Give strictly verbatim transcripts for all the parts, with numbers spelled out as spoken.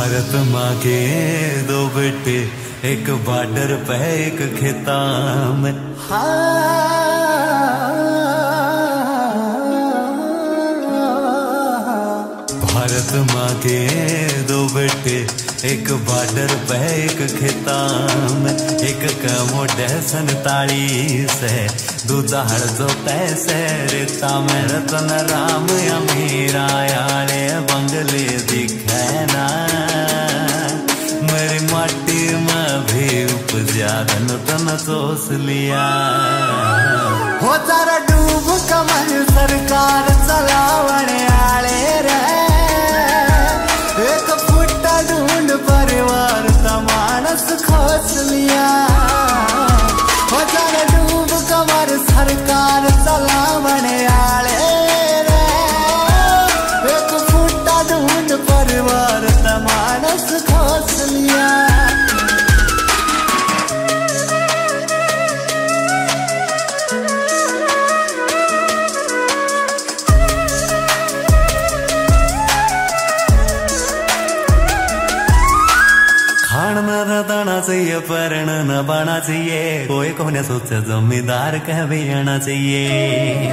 भारत माँ के दो बेटे, एक बॉर्डर पे एक खेता में। भारत माँ के दो बेटे, एक बॉर्डर पे एक खेता में। एक कमोडे सनतालीस है, दूधाड़ जो तैसे रेता में। रतन राम अमीरा याले बंगले दिखे ना, मेरी माटी में भी उपजा धन तन सोच लिया। हो तारा डूब कमल सरकार चलावने आले रे, एक फुट्टा ढूंढ परिवार का मानस खोज लिया। हो तारा डूब कमल सरकार चलावने आले रे, एक फुट्टा ढूंढ परिवार का मानस खोज लिया। खान न रताना चाहिए, परण न बाना चाहिए, कोई कोने सोचे जमींदार कह भी आना चाहिए।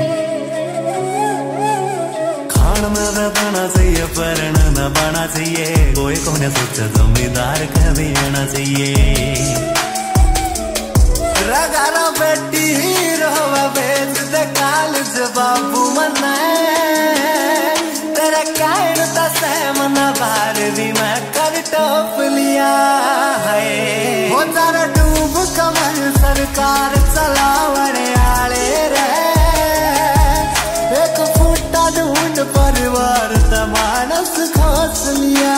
खान न रताना चाहिए, परण न बाना चाहिए, कोई कोने सोचे जमींदार कह भी आना चाहिए। रगारा बेटी रोवा बेच दे कालज बाबू मनाए, तेरा कैर तसे मना बार भी मैं कर टोप लिया है। हो तारा डूब कमल सरकार चलावने आले रे, एक फुट्टा ढूंढ परिवार का मानस खोज लिया।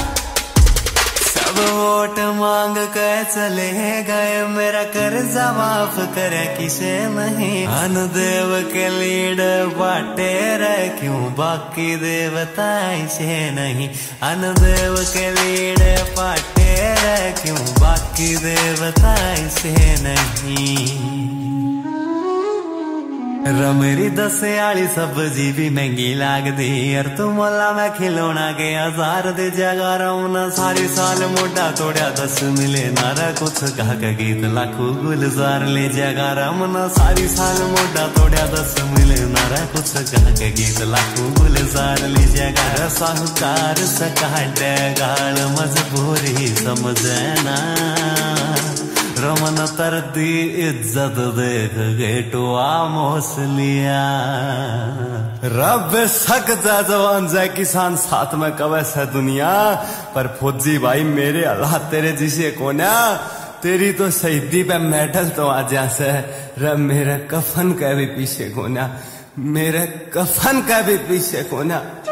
सब वोट मांग के चले गए, मेरा कर्जा माफ करे किसे नहीं। अनुदेव के लीड बाटे रे क्यों, बाकी देवता इसे नहीं। अनुदेव के लीड बाटे रे क्यों, बाकी देवता इसे नहीं। रमेरी दसियाली सब्जी भी महंगी लागदी, और तू मोला मैं खिलौना के हजार दे जगा रहा। सारी साल मोटा तोड़ा दस मिले नारा, कुछ कहा का गीत लाखों गुलजार ले जगा रहा। सारी साल मोटा तोड़ा दस मिले नारा, कुछ कहा का गीत लाखों गुलजार ले जगा। साहूकार सकाट गाल मजबूरी समझना, रमन तरदी इज्जत देख गेटुआ मोस लिया। रब सक जा जवान जा किसान साथ में कवे से दुनिया, पर फौजी भाई मेरे अल्लाह तेरे जिसे कोना। तेरी तो शहीदी पे मेडल तो आ जा से, रब मेरे कफन का भी पीछे कोना, मेरे कफन का भी पीछे कोना।